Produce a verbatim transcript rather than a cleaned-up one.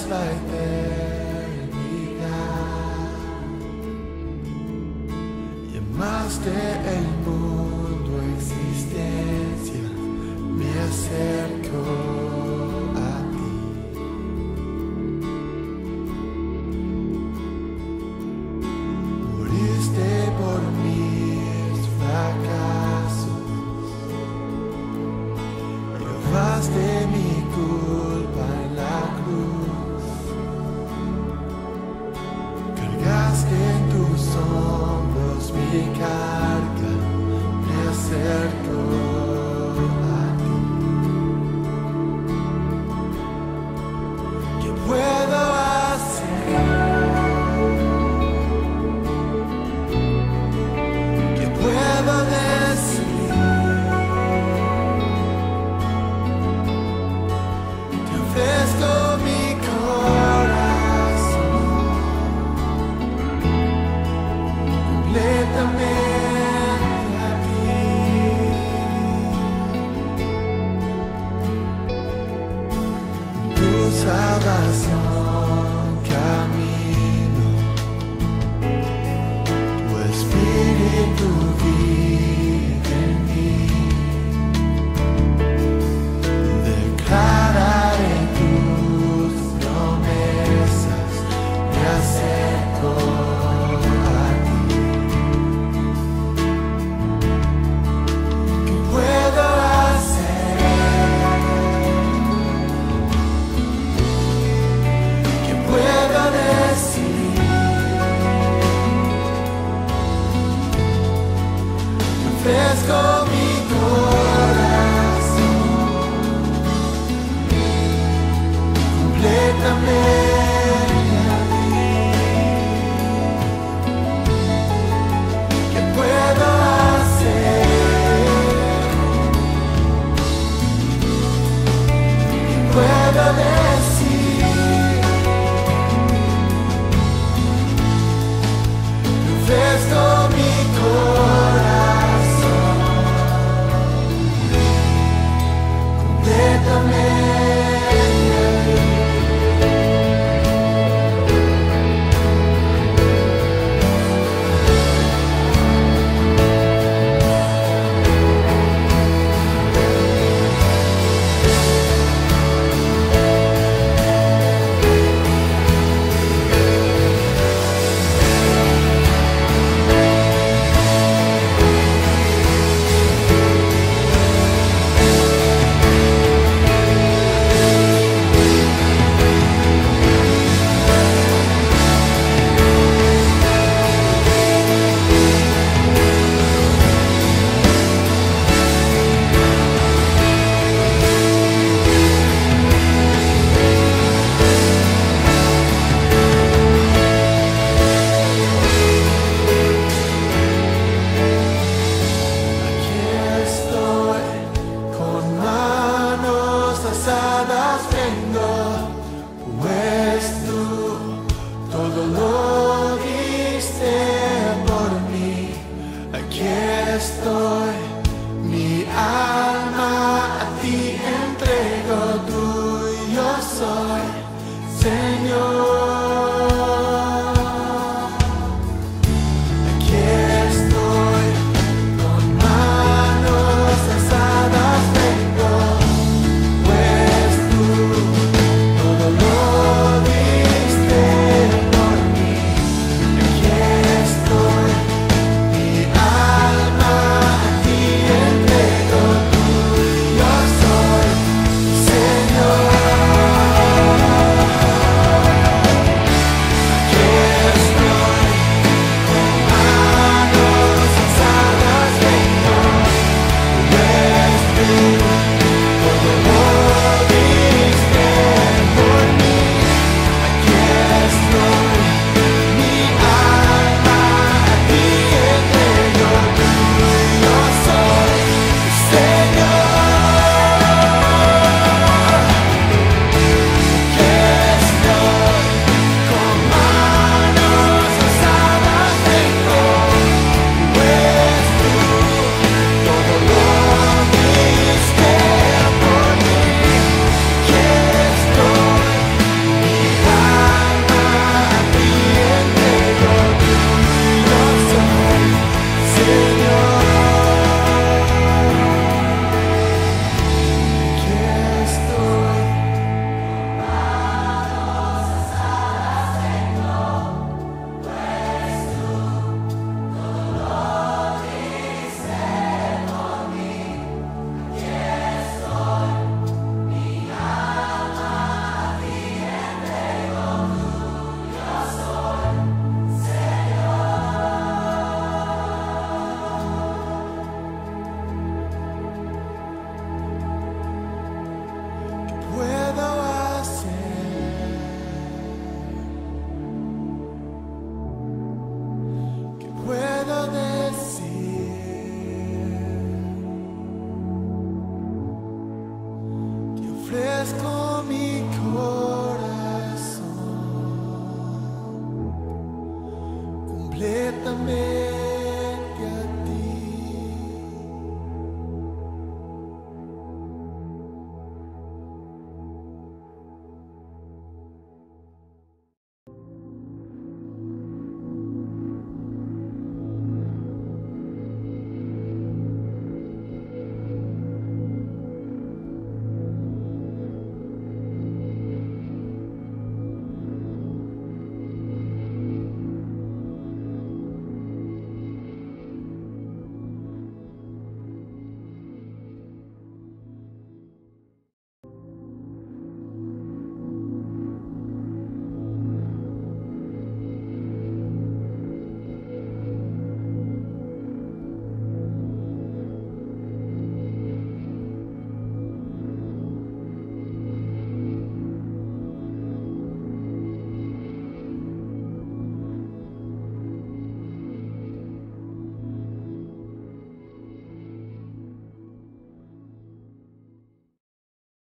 la eternidad. Llamaste el mundo a existencia, me acerco a ti. Moriste por mis fracasos, llevaste mi culpa en la cruz, cargaste en tus hombros mi carga, me acerco a ti. ¿Qué puedo hacer? ¿Qué puedo decir? Te ofrezco mi corazón completamente a ti. Tu salvación camino, tu espíritu vive en mí. Declararé tus promesas, me acerco a ti. ¿Qué puedo hacer? ¿Qué puedo decir? Te ofrezco mi corazón completamente a ti. ¿Qué puedo hacer? ¿Qué puedo decir? Te ofrezco mi corazón completamente a ti. Aquí estoy, con manos alzadas vengo, pues tú todo lo diste por mí. Aquí estoy, mi alma a ti entrego, tuyo soy, Señor.